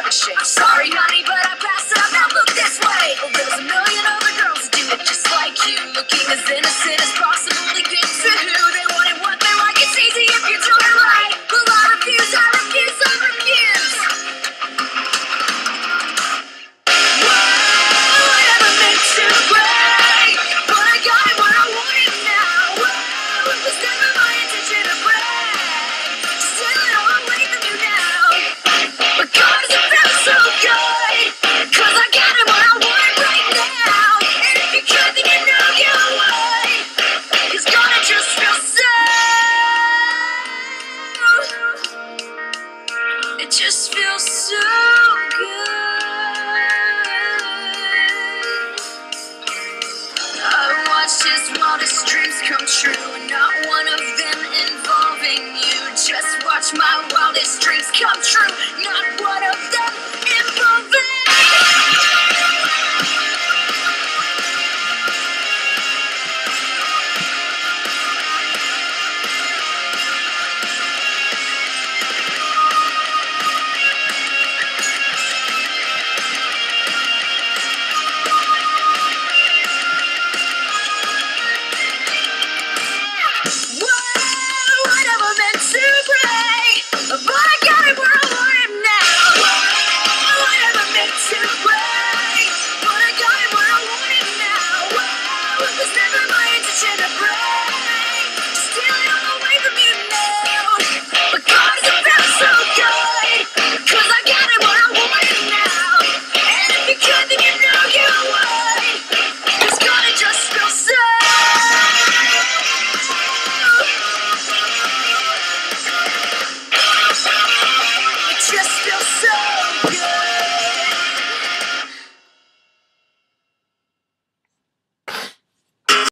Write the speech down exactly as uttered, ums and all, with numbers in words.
Sorry, honey, but I passed it up. Now look this way. Well, there's a million other girls that do it just like you, looking as innocent as possible to get to who they want and what they like. It's easy if you do it right. Well, I refuse, I refuse, I refuse. Whoa, I never meant to break, but I got it what I wanted now. Whoa, it was never my intention to break, to steal it all away from you now. But God, it feels so good, cause I got it what I want right now. And if you could, then you know you would, cause God, it just feels so, it just feels so good. I watched his wildest dreams come true, and not one of them involving you. Just watch my wildest dreams come true, not